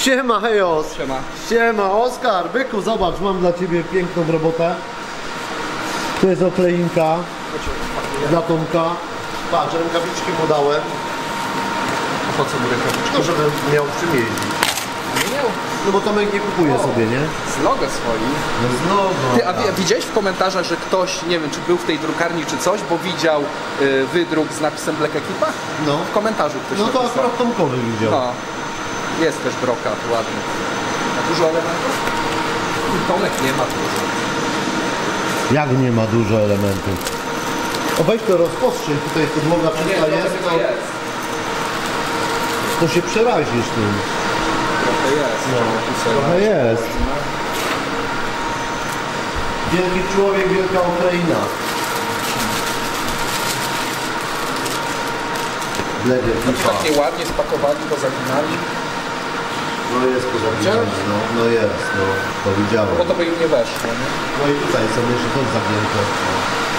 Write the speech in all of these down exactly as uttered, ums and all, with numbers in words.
Siema, hejos! Siema. Siema, Oskar, byku, zobacz, mam dla ciebie piękną robotę. Tu jest okleinka dla Tomka. Patrz, rękawiczki mu dałem. A po co mu rękawiczki? No, żeby miał czym jeździć. Nie miał. No bo Tomek nie kupuje O, sobie, nie? Z logo swoi. No znowu. Ty, a wi widziałeś w komentarzach, że ktoś, nie wiem, czy był w tej drukarni czy coś, bo widział y, wydruk z napisem Black Ekipa? No. W komentarzu ktoś No to napisał. akurat Tomkowy widział. No. Jest też brokat ładny. A dużo elementów? Tomek nie ma dużo. Jak nie ma dużo elementów? O, weź to rozpostrzyj, tutaj podłoga czysta jest, to, jest. to się przerazisz tym. Trochę jest. No, trochę jest. Wielki człowiek, wielka Ukraina. Blegie, No to tak nieładnie spakowali, to zaginali. No jest pozawidziane, no, no jest, no, to widziałem. Bo to by im nie weszło, nie? No i tutaj są jeszcze to zagięte. No.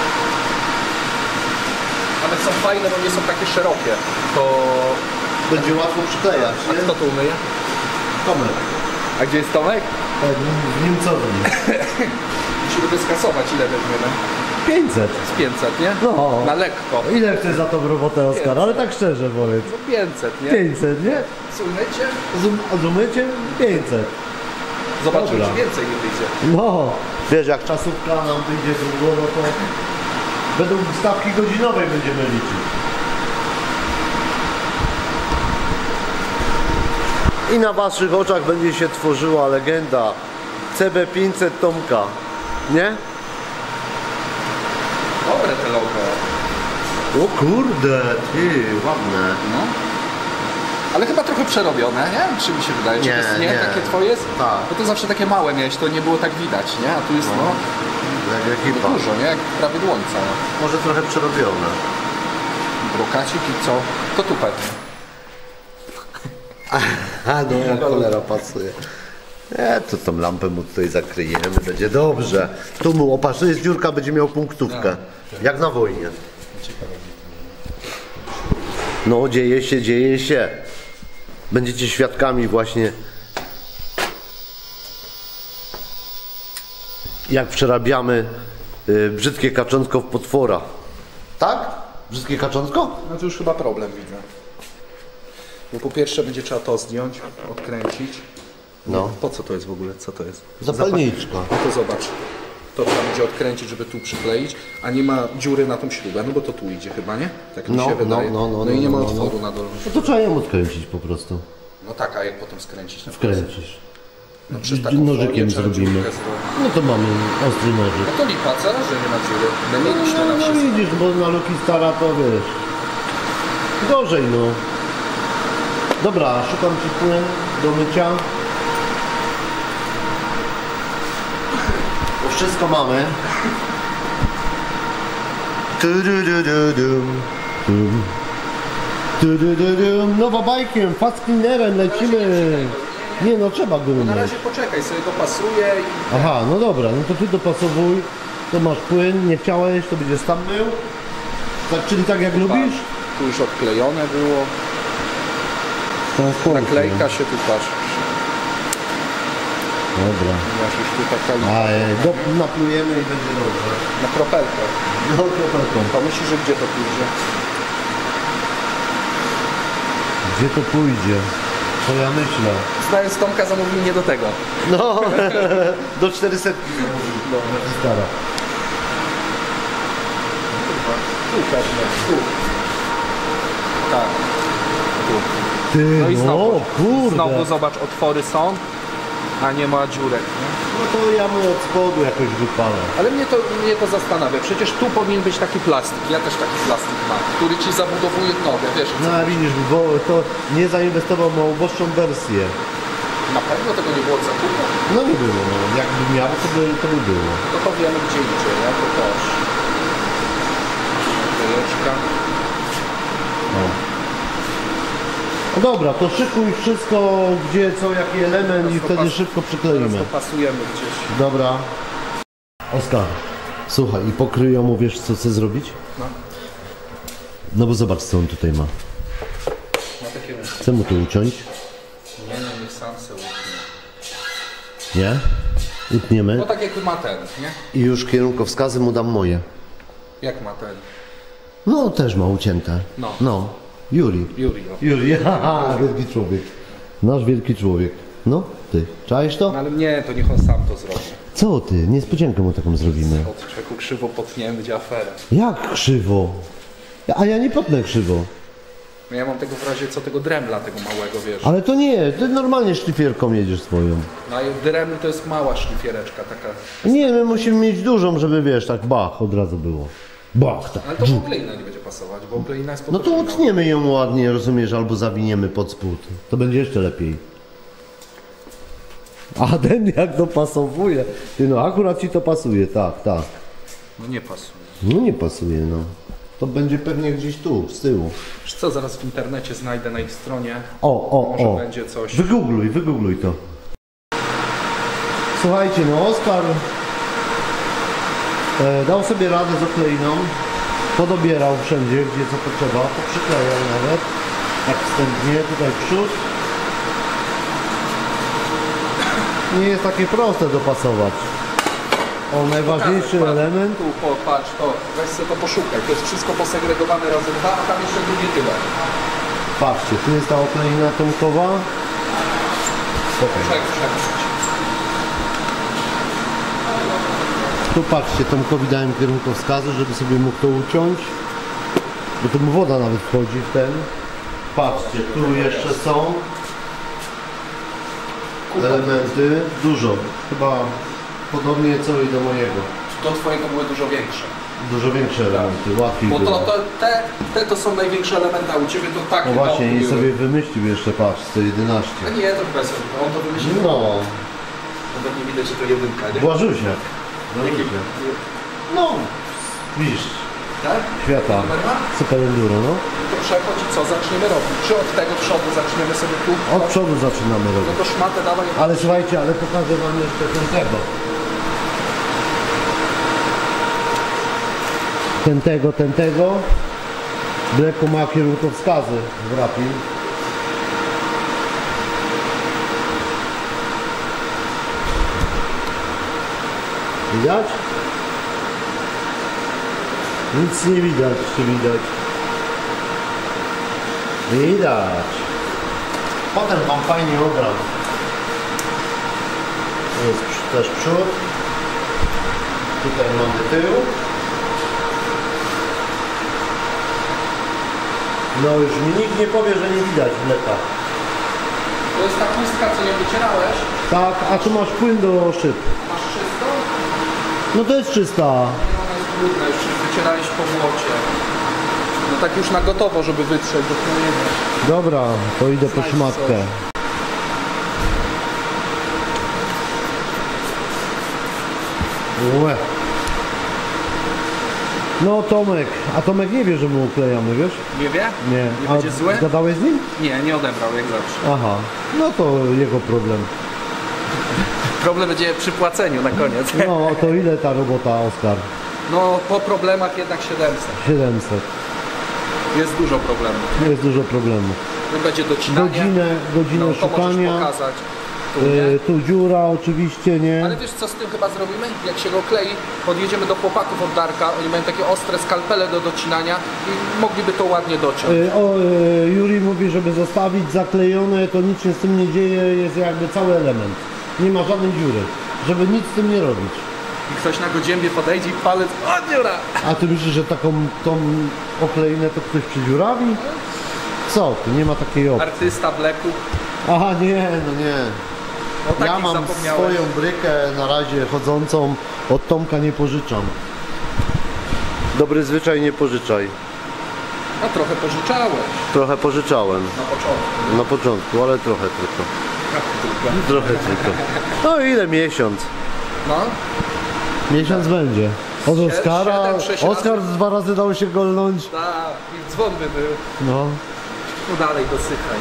Ale są fajne, bo nie są takie szerokie. To... Będzie łatwo przyklejać, A nie? kto tu umyje? Tomek. A gdzie jest Tomek? Tak, w Niemcowni. Musimy to skasować, ile weźmiemy? pięćset. Z pięćset, nie? No. Na lekko. Ile chcesz za tą robotę, Oskar? Ale tak szczerze powiedz. No pięćset, nie? pięćset, nie? Słuchajcie, Rozumiecie? pięćset. zobaczymy, Dobra. czy więcej nie wyjdzie. No. Wiesz, jak czasówka nam wyjdzie długo, no to według stawki godzinowej będziemy liczyć. I na waszych oczach będzie się tworzyła legenda C B pięćset Tomka. Nie? Dobre te logo. O kurde, ty, ładne. No. Ale chyba trochę przerobione, nie? Czy mi się wydaje? Czy Nie, to jest, nie, nie. takie twoje jest? Tak. Bo to zawsze takie małe miałeś, to nie było tak widać, nie? A tu jest no, Jak ekipa. dużo, nie? Jak prawie dłońca. No. Może trochę przerobione. Brokacik i co? To tu pewnie. A no jak cholera pasuje. E, to tą lampę mu tutaj zakryjemy, będzie dobrze. Tu mu, opatrz, jest dziurka, będzie miał punktówkę. Jak na wojnie. No dzieje się, dzieje się. Będziecie świadkami właśnie, jak przerabiamy y, brzydkie kaczątko w potwora. Tak? Brzydkie kaczątko? No to już chyba problem widzę. Bo po pierwsze będzie trzeba to zdjąć, odkręcić. No. Po co to jest w ogóle? Co to jest? Zapalniczka. No to zobacz. To trzeba będzie odkręcić, żeby tu przykleić, a nie ma dziury na tą śrubę, no bo to tu idzie chyba, nie? Tak mi No, się wydaje. no, no, no, i nie no, ma no, otworu na dole. No to trzeba ją odkręcić po prostu. No tak, a jak potem skręcić? No, Wkręcisz. no przez taką Nożykiem folię trzeba zrobimy. dziurkę zrobić. No to mamy ostry nożyk. No to lipa, co? Że nie ma dziury. My mieliśmy na No wszystko. widzisz, bo na Luki Stara to wiesz. Gorzej no. Dobra, szukam ci płyn do mycia. Bo wszystko mamy. Tududududum. Dum. Tudududum. Nowa bajkiem, fast cleanerem lecimy. Nie no, trzeba go Na umyć. razie poczekaj, sobie dopasuję i... Aha, no dobra, no to ty dopasowuj. To masz płyn, nie chciałeś, to będziesz tam mył. Tak, czyli tak jak lubisz? Tu już odklejone było. Transportnie. Naklejka się tu patrz. Dobra. Masz już tu taka lipa. A, e, do, naplujemy i będzie dobrze. Na kropelkę. No, kropelką. To myślisz, że gdzie to pójdzie? Gdzie to pójdzie? Co ja myślę? Znając Tomka, zamówili nie do tego. No, do czterysetki zamówił. No, stara. Tu pewnie, tu. Tak. Tu. Ty, No i znowu, no, kurde. znowu zobacz, otwory są, a nie ma dziurek. Nie? No to ja mu od spodu jakoś wypalę. Ale mnie to, mnie to zastanawia. Przecież tu powinien być taki plastik. Ja też taki plastik mam, który ci zabudowuje nogę, wiesz? No a widzisz, bo to nie zainwestował na uboższą wersję. Na pewno tego nie było zakupu. No nie było, no. Jakby miał, to by, to by było. To to wiemy gdzie idzie, nie? To też. Klejeczka. No. No dobra, to szykuj wszystko, gdzie, co, jaki element i wtedy szybko przykleimy. To pasujemy gdzieś. Dobra. Oskar, słuchaj, i pokryją mu, wiesz co chcę zrobić? No. No bo zobacz, co on tutaj ma. Ma takie... Chcę mu to uciąć. Nie, nie, nie sam se utnie. Nie? Utniemy. No tak jak ma ten, nie? I już kierunkowskazy mu dam moje. Jak ma ten? No, też ma ucięte. No. No. Juri. Juri, no. Juri, haha, wielki człowiek. Nasz wielki człowiek. No, ty. Czaisz to? No ale nie, to niech on sam to zrobi. Co ty? Niespodziankę mu taką zrobimy. Od człowieku krzywo potniemy, będzie afera. Jak krzywo? A ja nie potnę krzywo. No ja mam tego w razie co tego dremla, tego małego, wiesz. Ale to nie, ty normalnie szlifierką jedziesz swoją. No i dreml to jest mała szlifiereczka taka. Nie, my musimy mieć dużą, żeby wiesz, tak bach od razu było. Bach, tak. Ale to w okleina nie będzie pasować, bo okleina jest po No to prostu utniemy ją ładnie, rozumiesz, albo zawiniemy pod spód. To będzie jeszcze lepiej. A ten jak dopasowuje. Ty no, akurat ci to pasuje, tak, tak. No nie pasuje. No nie pasuje, no. To będzie pewnie gdzieś tu, z tyłu. Wiesz co, zaraz w internecie znajdę na ich stronie. O, o, Może o. będzie coś. Wygoogluj, wygoogluj to. Słuchajcie, no Oskar e, dał sobie radę z okleiną. Podobierał wszędzie, gdzie co potrzeba. Poprzyklejał nawet. Tak wstępnie, tutaj przód. Nie jest takie proste dopasować. O, najważniejszy Pokażę, element. Tu popatrz, to weź sobie to poszukaj. To jest wszystko posegregowane razy dwa, a tam jeszcze drugie tyle. Patrzcie, tu jest ta okleina tomkowa. Okay. Czek, czek. Tu patrzcie, Tomkowi dałem kierunkowskazy, żeby sobie mógł to uciąć. Bo tu mu woda nawet wchodzi w ten. Patrzcie, tu jeszcze są elementy. Dużo. Chyba podobnie co i do mojego. Do twojego były dużo większe. Dużo większe elementy, łatwiej Bo to, było. to, te, te to są największe elementy, a u ciebie to tak. No właśnie, i sobie wymyślił jeszcze, patrz, sto jedenaście. A nie, to bez. On to wymyślił. No, Nawet nie widać, że to jedynka, nie? Błażusiak. Błażusiak. No, widzisz, Tak? świata. Numer Super enduro, no. To przechodź i co zaczniemy robić? Czy od tego przodu zaczniemy sobie tu? Od przodu zaczynamy No robić. to szmatę dawaj. Ale słuchajcie, ale pokażę wam jeszcze ten tego. Ten tego, ten tego. Bleku ma kierunkowskazy w rapim. Widać? Nic nie widać, czy widać? Widać. Potem wam fajnie ogram. Jest też przód. Tutaj mamy tył. No już mi nikt nie powie, że nie widać mleka. To jest ta pustka, co nie wycierałeś. Tak, a tu masz płyn do szyb. Masz czysto? No to jest czysta. Nie, ona jest brudna, już wycierałeś po błocie. No tak już na gotowo, żeby wytrzeć do krojenia. Dobra, to idę po Znajdź szmatkę. Łe. No Tomek, a Tomek nie wie, że my uklejamy, wiesz? Nie wie? Nie. Nie A będzie złe? gadałeś z nim? Nie, nie odebrał jak zawsze. Aha, no to jego problem. Problem będzie przy płaceniu na koniec. No to ile ta robota, Oskar? No po problemach jednak siedemset. siedemset. Jest dużo problemów. Jest dużo problemów. Tu będzie docinanie. Godzinę, godzinę no, to szukania. możesz pokazać. Tu, nie? Y, tu dziura oczywiście, nie? Ale wiesz co z tym chyba zrobimy? Jak się go klei, podjedziemy do chłopaków od Darka, oni mają takie ostre skalpele do docinania i mogliby to ładnie dociąć. Y, o, y, Juri mówi, żeby zostawić zaklejone, to nic się z tym nie dzieje, jest jakby cały element. Nie ma żadnej dziury, żeby nic z tym nie robić. I ktoś na godziębie podejdzie i palec, o dziura! A ty myślisz, że taką tą okleinę to ktoś przydziurawi? Co ty, nie ma takiej opcji. Artysta Bleku. Aha, nie, no nie. O takich Ja mam zapomniałem. swoją brykę na razie chodzącą, od Tomka nie pożyczam. Dobry zwyczaj, nie pożyczaj. No trochę pożyczałeś Trochę pożyczałem na początku. na początku, ale trochę tylko. Jak tylko. Trochę tylko. No ile miesiąc? No, Miesiąc będzie. Od Sie- Oskara, siedem, sześć Oskar razy. dwa razy dał się golnąć. tak, i dzwon by był. No. No dalej, dosychaj.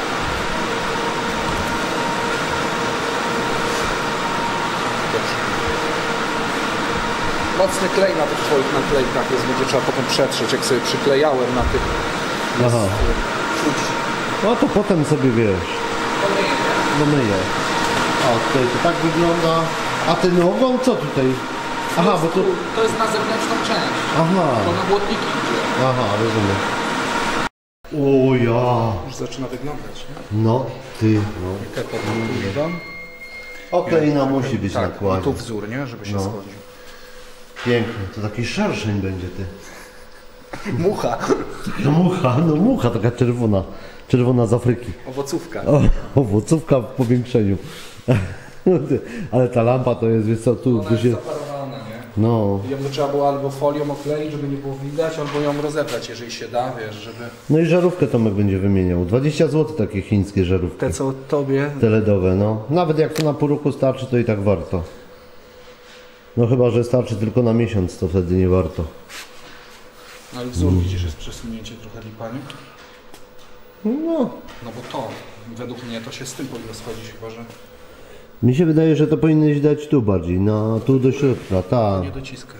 Mocny klej na tych twoich naklejkach jest, będzie trzeba potem przetrzeć, jak sobie przyklejałem na tych. Aha. Czuć. No to potem sobie wiesz. To nie, nie? go myję. O, tutaj to tak wygląda. A ten ogon co tutaj? Aha, bo to... To jest na zewnętrzną część. Aha. To na błotniki idzie. Aha, rozumiem. O ja. Już zaczyna wyglądać, nie? No, ty, no. Te potem dodam. Okleina musi być Tak, i nakładnie. tu wzór, nie? Żeby się No. schodził. Pięknie, to taki szerszeń będzie ty. Mucha. No mucha, no mucha taka czerwona. Czerwona z Afryki. Owocówka. O, owocówka w powiększeniu. Ale ta lampa to jest, wiesz co, tu, Ona tu jest się... zaparowana, nie? No. Ją to trzeba było albo folią okleić, żeby nie było widać, albo ją rozebrać, jeżeli się da, wiesz, żeby... No i żarówkę Tomek będzie wymieniał. dwadzieścia złotych takie chińskie żarówki. Te co tobie... Te ledowe, no. Nawet jak to na pół roku starczy, to i tak warto. No chyba, że starczy tylko na miesiąc, to wtedy nie warto. No ale wzór widzisz, jest przesunięcie trochę lipami. No. No bo to, według mnie to się z tym powinno schodzić chyba, że Mi się wydaje, że to powinieneś dać tu bardziej, na tu do środka, tak. nie dociskaj.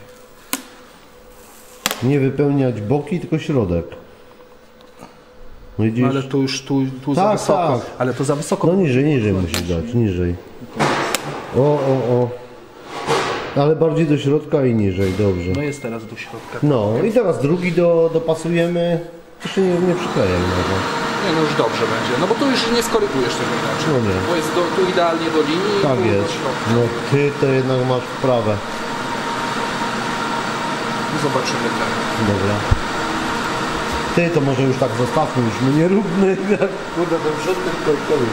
Nie wypełniać boki, tylko środek. Widzisz? No ale tu już, tu, tu za Tak, wysoko. tak. Ale to za wysoko. No niżej, niżej musisz dać, niżej. O, o, o. Ale bardziej do środka i niżej, dobrze. No jest teraz do środka. No i teraz drugi do, dopasujemy. To się nie, nie przyklejaj może. Nie, no już dobrze będzie. No bo tu już nie skorygujesz tego inaczej. No nie. Bo jest do, tu idealnie do linii i Tak tu jest. do środka. No ty to jednak masz wprawę. I zobaczymy ten. Dobra. Ty to może już tak zostawmy, już my nie róbmy. Jak kurde ten przodek korkowy.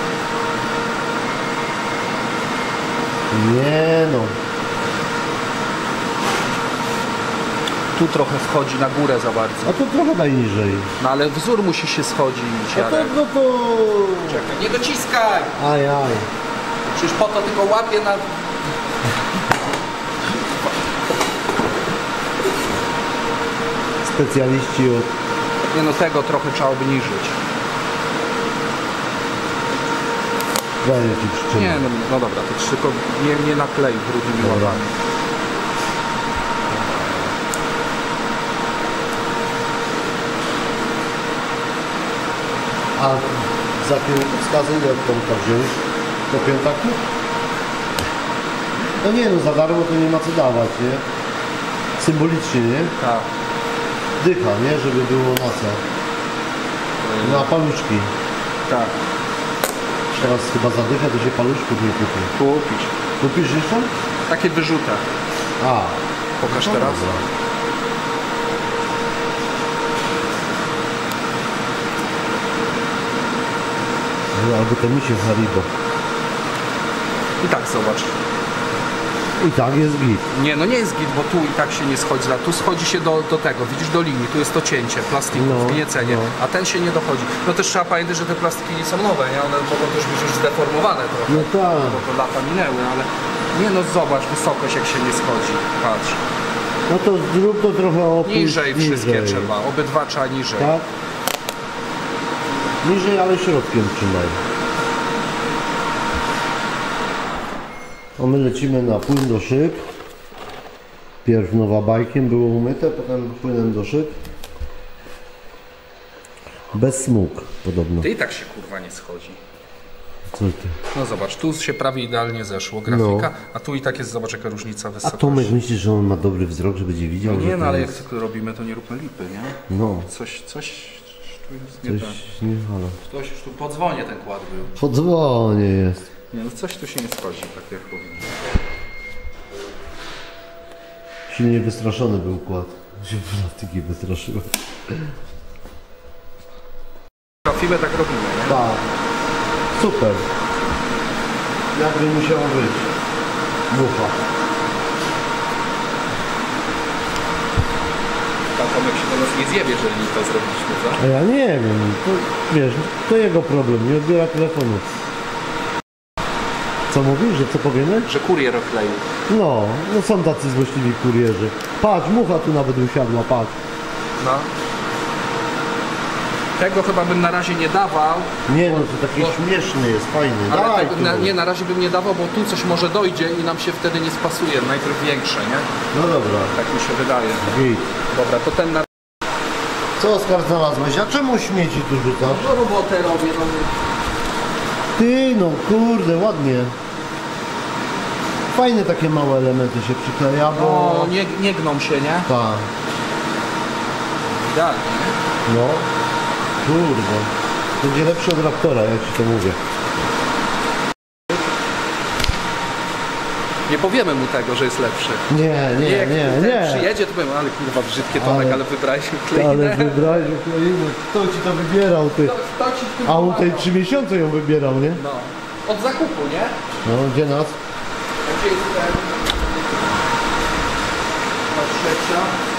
Nie no. Tu trochę wchodzi na górę za bardzo. A to trochę daj niżej. No ale wzór musi się schodzić, No to, ale... no to... Czekaj, nie dociskaj! Aj, aj. Przecież po to tylko łapie na... Specjaliści od... Nie no, tego trochę trzeba obniżyć. Daję ci przyczynę. Nie no, no dobra, to tylko nie, nie naklej brudnymi Dobra. łapami. A za kierunkowskazy ile od Tomka wziąć? Po piątaku? No nie no, za darmo to nie ma co dawać, nie? Symbolicznie, nie? Tak. Dycha, nie? Żeby było na co. Na paluszki. Tak. Teraz chyba za dychę to się paluszków nie kupi. Kupić. Kupisz jeszcze? Takie wyrzuta. A. Pokaż no teraz. dobra. No, albo to mi się Haribo. I tak zobacz. I tak jest git. Nie, no nie jest git, bo tu i tak się nie schodzi. Tu schodzi się do, do tego, widzisz, do linii. Tu jest to cięcie plastiku No, w gniecenie, no. a ten się nie dochodzi. No też trzeba pamiętać, że te plastiki nie są nowe, nie? One mogą też być już zdeformowane trochę. No tak. Bo to lata minęły, ale nie no zobacz, wysokość jak się nie schodzi. Patrz. No to zrób to trochę opuść. Niżej wszystkie trzeba, obydwa trzeba niżej. Tak? Niżej, ale środkiem trzymaj. O, my lecimy na płyn do szyb. Pierw nowabajkiem było umyte, potem płynem do szyb. Bez smug podobno. Ty i tak się kurwa nie schodzi. Co ty? No zobacz, tu się prawie idealnie zeszło, grafika, a tu i tak jest, zobacz jaka różnica A wysokości. Tomek myślisz, że on ma dobry wzrok, że będzie widział? No że nie, to no ale jak jest... tylko robimy, to nie róbmy lipy, nie? No, Coś, coś tu jest nie coś tak. nie halo. Ktoś już tu po dzwonie ten kład był. Po dzwonie jest. Nie, no coś tu się nie schodzi, tak jak powinno. Silnie wystraszony był kład. Się plastyki wystraszyły. Trafimy, tak robimy, nie? Tak. Super. Jakby musiało być. Mucha. Pan Tomek się do nas nie zjebie, jeżeli to zrobiliśmy, co? A ja nie wiem. To, wiesz, to jego problem. Nie odbiera telefonu. Co mówisz? Że co powiemy? Że kurier okleił. No, no są tacy złośliwi kurierzy. Patrz, mucha tu nawet usiadła, patrz. No. Tego chyba bym na razie nie dawał. Nie no, to taki Bo- śmieszny jest, fajny. Ale Daj tego, tu. na, nie, na razie bym nie dawał, bo tu coś może dojdzie i nam się wtedy nie spasuje. Najpierw większe, nie? No dobra. Tak mi się wydaje. Git. Dobra, to ten na... Co Oskar znalazłeś? A czemu śmieci tu rzucasz? No robotę robię, no. Ty, no kurde, ładnie. Fajne takie małe elementy się przykleja, bo... No, nie, nie gną się, nie? Tak, Idealnie. no. Kurde. Będzie lepszy od Raptora, jak ci to mówię. Nie powiemy mu tego, że jest lepszy. Nie, nie, jak nie, ten nie. przyjedzie, to powiem, ale kurwa brzydkie Tomek, Ale- ale wybrałeś Ale kleinę. wybrałeś Ukrainę. Kto ci to wybierał, ty? To, to ci w tym A on tej pomaga. trzy miesiące ją wybierał, nie? No. Od zakupu, nie? No, gdzie nas? Gdzie jest ten... Ta trzecia.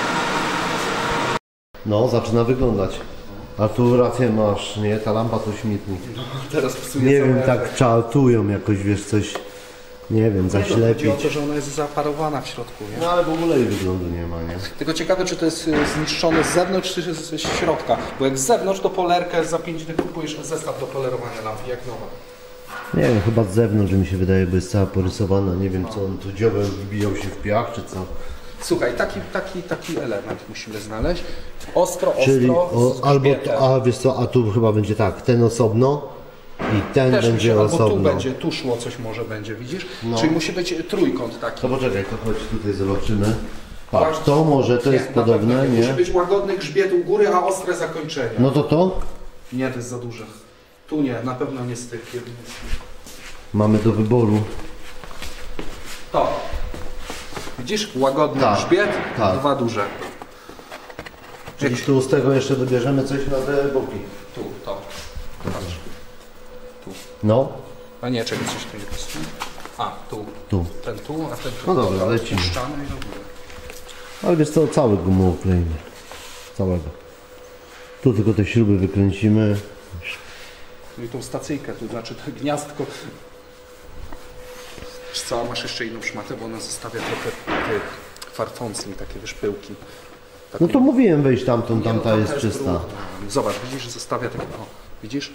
No, zaczyna wyglądać. A tu rację masz, nie? Ta lampa to śmietnik. Teraz psuje Nie całe wiem, tak efekt. czartują jakoś, wiesz, coś... Nie wiem, Nie, no, chodzi o zaślepić. to, że ona jest zaparowana w środku, nie? No ale w ogóle jej wyglądu nie ma, nie? Tylko ciekawe, czy to jest y, zniszczone z zewnątrz, czy z z środka. Bo jak z zewnątrz, to polerkę za pięć dych kupujesz zestaw do polerowania lampy, jak nowa. Nie wiem, chyba z zewnątrz, że mi się wydaje, bo jest cała porysowana. Nie wiem, co on tu dziobem wbijał się w piach, czy co. Słuchaj, taki, taki, taki element musimy znaleźć. Ostro, Czyli ostro, z o, albo, grzbietem. to, a wiesz co, a tu chyba będzie tak, ten osobno i ten Też mi będzie się, albo tu osobno. będzie, tu szło coś może będzie, widzisz? No. Czyli musi być trójkąt taki. To poczekaj, to chodź tutaj zobaczymy. Patrz, to może, to jest na podobne, pewno Musi nie? być łagodny grzbiet u góry, a ostre zakończenie. No to to Nie, to jest za duże. Tu nie, na pewno nie z tych. jeden z tych. mamy do wyboru. To. Widzisz? Łagodny Tak, grzbiet, tak. dwa duże. Czyli tu z tego jeszcze dobierzemy coś na te boki. Tu, to. Patrz. No, A nie, czego coś tu nie pasuje. A, tu. tu. Ten tu, a ten tu. No dobra, lecimy. Puszczamy i do góry. Ale wiesz co, cały gumowo kleimy. Całego. Tu tylko te śruby wykręcimy. No i tą stacyjkę, tu znaczy to gniazdko. Wiesz co, masz jeszcze inną szmatę, bo ona zostawia trochę tych farfących, takie wiesz, pyłki. Taką- No to mówiłem, wejść tamtą, Nie, no tamta tam jest też czysta. brudno. Zobacz, widzisz, że zostawia takie, o, widzisz?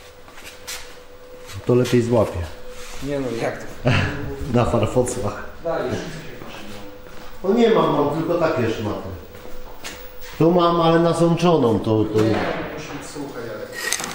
To lepiej złapie. Nie no, jak to? Na farfocach. Dalej. No nie mam, mam tylko takie szmaty. Tu mam, ale nasączoną, to, to... Nie, musi być suche, Jarek.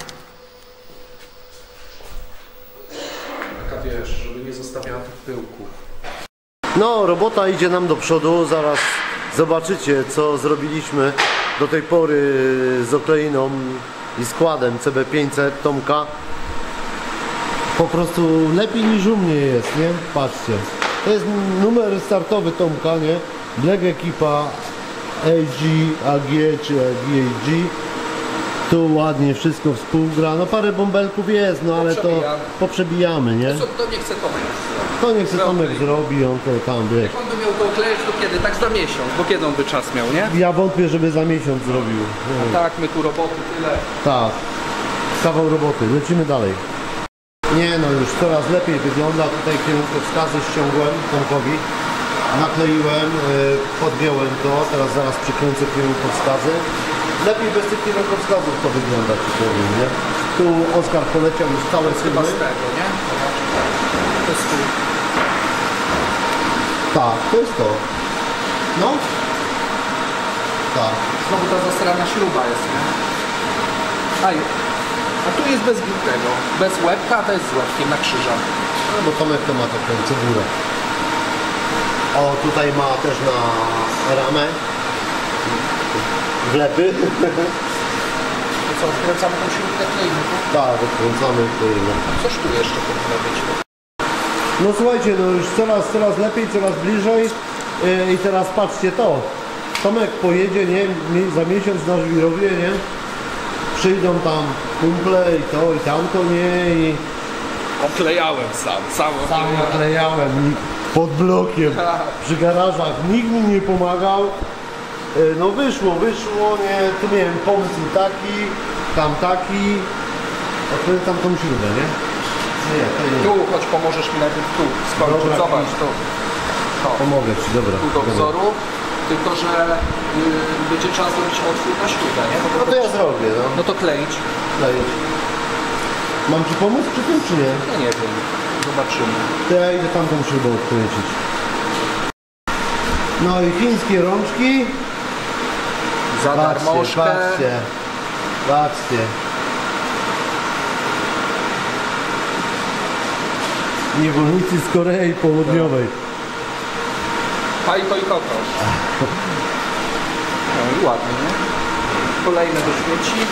Taka wiesz, żeby nie zostawiała tych pyłków. No, robota idzie nam do przodu, zaraz zobaczycie, co zrobiliśmy do tej pory z okleiną i składem C B pięćset Tomka. Po prostu lepiej niż u mnie jest, nie? Patrzcie. To jest numer startowy Tomka, nie? Black Ekipa A G, A G czy A G A G. Tu ładnie wszystko współgra. No parę bąbelków jest, no ale to Poprzebijamy. poprzebijamy, nie? Co, to nie chce Tomek zrobić. To nie chce Tomek zrobi, on to tam, wiesz. Jak on by miał to okleić, to kiedy? Tak za miesiąc, bo kiedy on by czas miał, nie? Ja wątpię, żeby za miesiąc zrobił. Nie. Tak, my tu roboty tyle. Tak, kawał roboty, lecimy dalej. Nie no, już coraz lepiej wygląda. Tutaj kierunkowskazy ściągłem Tomkowi, nakleiłem, yy, podgiąłem to, teraz zaraz przykręcę kierunkowskazy. Lepiej bez tych kierunkowskazów to wygląda, ci powiem, nie? Tu Oskar poleciał już całe Chyba syny. z tego, nie? To jest tu. Tak, to jest to. No. Tak. Znowu ta zasrana śruba jest, nie? A, i- a tu jest bez tego, bez łebka, a to jest z łebkiem na krzyżach. No bo Tomek to ma taką cebulę. O, tutaj ma też na ramę wlepy. To co, odkręcamy tą śrubkę klejmy, tu? Tak, odkręcamy. kleimy. Coś tu jeszcze powinno być. No słuchajcie, no już coraz, coraz lepiej, coraz bliżej. Yy, I teraz patrzcie to. Tomek pojedzie, nie? Mi- Za miesiąc na żwirowie, nie? Przyjdą tam kumple i to i tamto, nie? I Oklejałem sam, sam sam oklejałem. naklejałem i pod blokiem, przy garażach. Nikt mi nie pomagał. Yy, No wyszło, wyszło, nie? Tu miałem pomysł taki, tam taki. Odkręcam tą śrubę, nie? Nie, to nie. Tu, choć pomożesz mi najpierw tu skończyć. Dobra, Zobacz, tu. To. Pomogę ci, dobra. Tu do dobra. wzoru. Tylko, że y, będzie trzeba zrobić otwór na śrubę, nie? No to ja zrobię, no. No to kleić. Dajesz. Mam ci pomóc przy tym, czy nie? Ja nie wiem. Zobaczymy. To ja idę tamtą śrubę odkręcić. No i chińskie rączki. Za Patrzcie, Niewolnicy z Korei Południowej. Pajko i kokos. No i ładnie, nie? Kolejne do śmieci.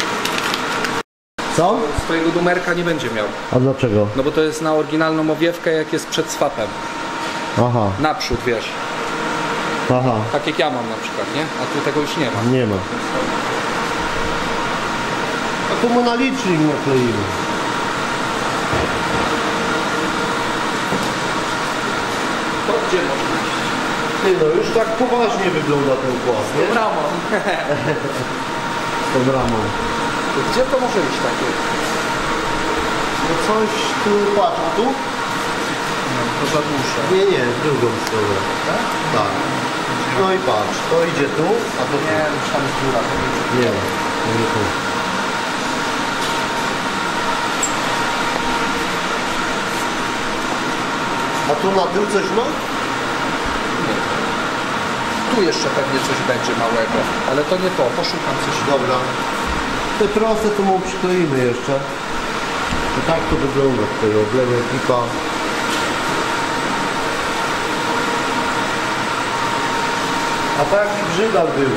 Co? Swojego numerka nie będzie miał. A dlaczego? No bo to jest na oryginalną owiewkę, jak jest przed swapem. Aha, Naprzód, wiesz. aha, Tak jak ja mam na przykład, nie? A tu tego już nie ma. nie ma. A tu mu na licznik nakleimy. To gdzie może iść? Ty no, już tak poważnie wygląda ten płas, nie? Bramą. Z tą ramą. To gdzie to może iść takie? No coś tu, patrz, a tu? No, to za dłuższe. Nie, nie, w drugą stronę. Tak? Tak. No i patrz, to idzie tu, a to tu. Nie, już tam jest dziura. to nie- Nie, nie tu. A tu na tył coś ma? Tu jeszcze pewnie coś będzie małego, ale to nie to, poszukam coś. Dobra. Te proste tu mu przykleimy jeszcze. I tak to wygląda tutaj, oblewa ekipa. A taki brzydal był.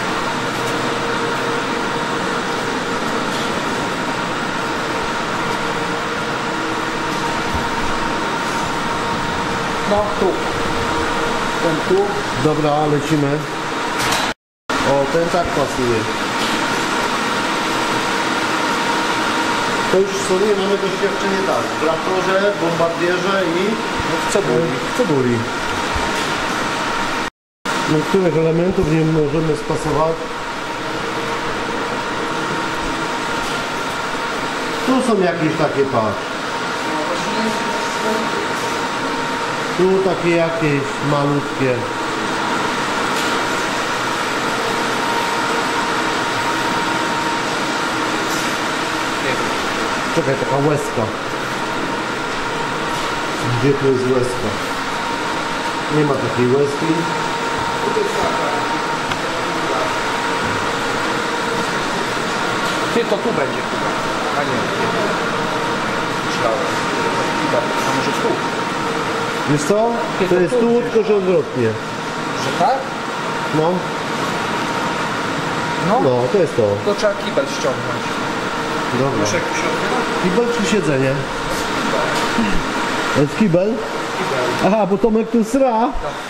No tu. Ten tu. Dobra, lecimy. O, ten tak pasuje. To już sobie mamy doświadczenie tak. W traktorze, bombardierze i No w cebuli. w cebuli. Niektórych elementów nie możemy spasować. Tu są jakieś takie, patrz. Tu takie jakieś malutkie. Nie wiem. Czekaj, taka łezka. Gdzie tu jest łezka? Nie ma takiej łezki. Ty, to tu będzie chyba. A nie. Myślałem. Chyba. A może tu? Wiesz co? Nie, To to jest tu tu, gdzieś. tylko że odwrotnie. Że tak? No, No. no, to jest to. To trzeba kibel ściągnąć. Dobra. Wiesz jak tu się otwiera? Kibel czy siedzenie? Jest kibel? Kibel. Aha, bo Tomek tu sra.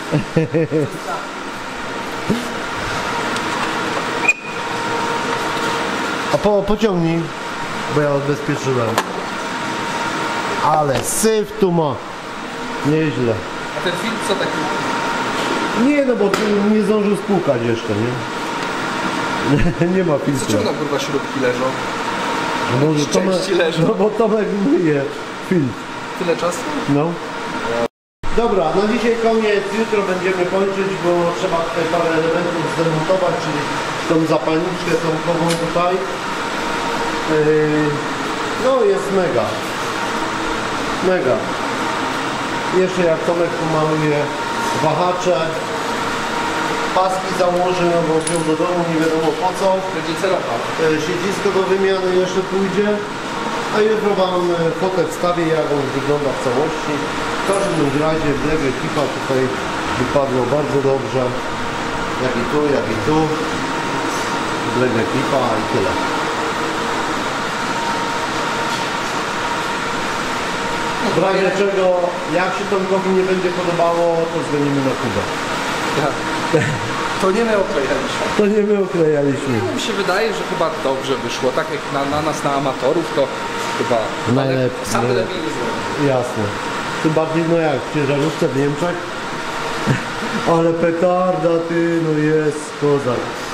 A po, pociągnij, bo ja odbezpieczyłem. Ale syf tu ma. Nieźle. A ten film co taki? Nie no, bo tu nie zdążył spłukać jeszcze, nie? Nie ma filtru. Dlaczego tam kurwa śrubki leżą? No, bo części Tomek, leżą? no bo Tomek myje filtr. Tyle czasu? No. Dobra, no dzisiaj koniec, jutro będziemy kończyć, bo trzeba tutaj parę elementów zdemontować, czyli tą zapalniczkę tomkową tutaj. Yy, no jest mega. Mega. Jeszcze jak Tomek pomaluje wahacze, paski założy, no bo wziął do domu, nie wiadomo po co. Będzie celofan. E, Siedzisko do wymiany jeszcze pójdzie. A jutro Wam e, fotę wstawię, jak on wygląda w całości. W każdym razie Black ekipa tutaj wypadło bardzo dobrze. Jak i tu, jak i tu. Black ekipa i tyle. W razie czego, jak się Tomkowi nie będzie podobało, to dzwonimy na Kubę. Tak. To nie my oklejaliśmy. To nie my oklejaliśmy. Mi się wydaje, że chyba dobrze wyszło. Tak jak na, na nas, na amatorów, to chyba Najlepiej. sam lepiej nie zrobił. Jasne. Tym bardziej, no jak w ciężarówce w Niemczech. Ale petarda, ty, no jest kozak.